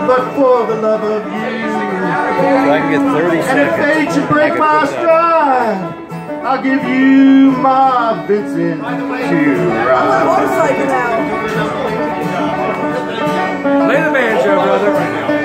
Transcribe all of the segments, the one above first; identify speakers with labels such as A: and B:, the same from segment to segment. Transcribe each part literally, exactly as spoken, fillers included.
A: but for the love of you.
B: I can get thirty
A: and
B: seconds.
A: if fate should break my stride, I'll give you my Vincent to ride.
C: Motorcycle now.
D: Play the banjo, brother.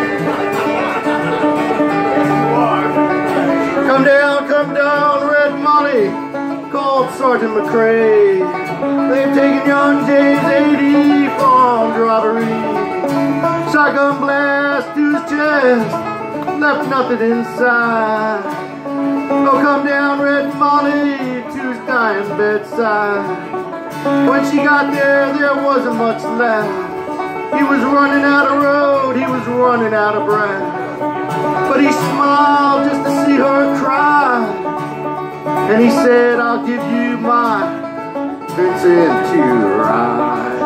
A: Come down, come down, Red Molly, called Sergeant McCrae. They've taken young James eighty for armed robbery. Shotgun blast to his chest, left nothing inside. Oh, come down, Red Molly, to his dying bedside. When she got there, there wasn't much left. He was running out of road, he was running out of breath. But he smiled just to see her cry, and he said, I'll give you my Vincent to ride.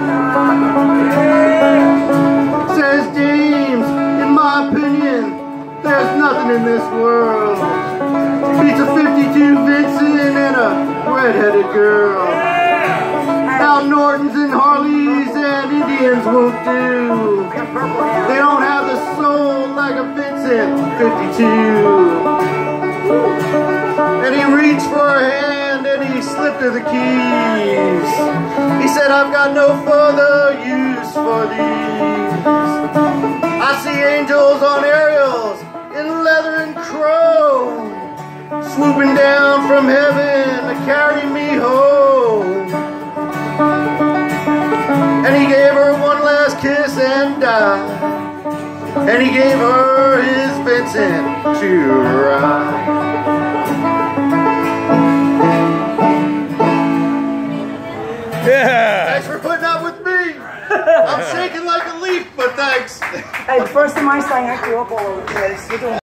A: Says James, in my opinion, there's nothing in this world beats a fifty-two Vincent and a red-headed girl. Now Nortons and Harleys and Indians won't do. They don't have the soul like a Vincent fifty-two. And he reached for her hand and he slipped her the keys. He said, I've got no further use for these. I see angels on aerials in leather and chrome, swooping down from heaven to carry me home. And he gave her one last kiss and died. And he gave her his Vincent to ride.
B: Yeah.
A: Thanks for putting up with me. I'm shaking like a leaf, but thanks.
C: Hey, the first time I sang, I threw up all over the place.